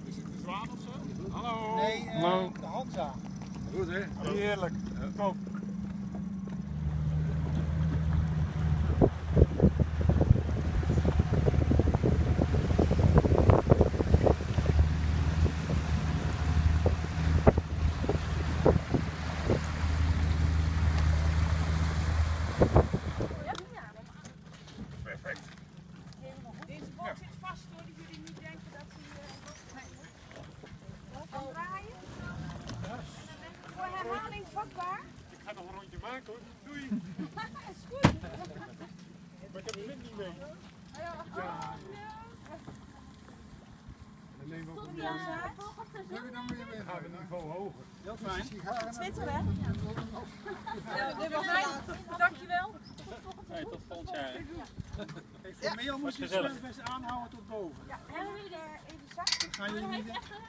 Is het de zwaan of zo? Hallo. Nee, Hallo. de Hansa. Goed hè? Heerlijk. Top. Perfect. Deze boot zit vast hoor, dat jullie niet denken dat hij kan draaien. Voor herhaling vatbaar. Ik ga nog een rondje maken hoor. Doei. Is goed. Maar ik heb de wind niet mee. Dan nemen we ook een gaan we een niveau hoger. Heel fijn. Twitter hè? Dit was mij. Dankjewel. Nee, tot volgend jaar. Hey, formeel moet je gezellig. het best aanhouden tot boven. Ja, hebben jullie er even zak? Dan gaan jullie niet...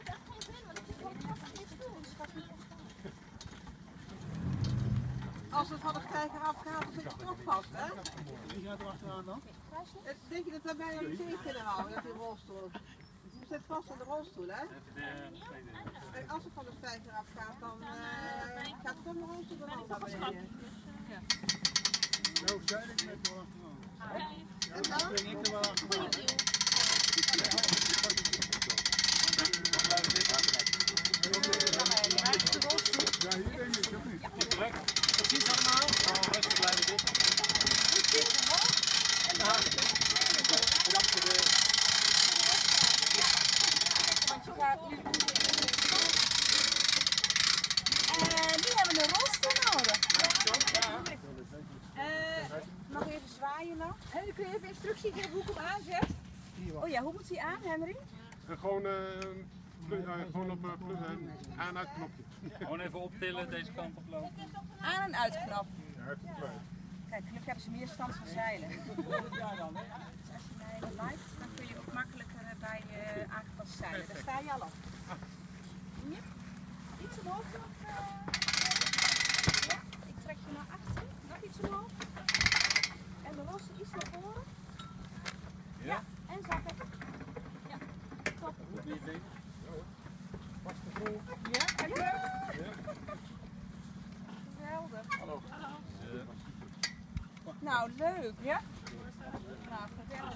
Als het van de stijger afgaat, dan zit het toch vast, hè? Wie gaat er achteraan dan? Denk je dat wij bijna niet tegen kunnen houden, dat die rolstoel? Je zit vast in de rolstoel, hè? En als het van de stijger afgaat, dan gaat het om de rolstoel dan ook naar beneden. Nou, zei ik net wel achteraan. En dan? Spring ik er wel achteraan. Ja, hier denk ik, of niet? Tot ziens allemaal. Rustig blijven zitten. Bedankt voor de... Want je gaat nu... Nu hebben we een rolstoel nodig. Nog even zwaaien nog. Henry, kun je even instructie geven hoe ik hem aanzet? Oh ja, hoe moet hij aan, Henry? Gewoon, gewoon op plus en aan-uit knopje. Gewoon even optillen, deze kant op lopen. Aan- en uitknop. Ja, het is klein. Kijk, gelukkig hebben ze meer stand van zeilen. Dus als je mij liked, dan kun je ook makkelijker bij je aangepast zeilen. Daar sta je al op. Ja. Iets omhoog nog. Ja, ik trek je naar achter. Nog iets omhoog. En de losse iets naar voren. Ja, en zakken. Ja, top. Ja, geweldig. Hallo. Nou, leuk. Ja? Nou, geweldig.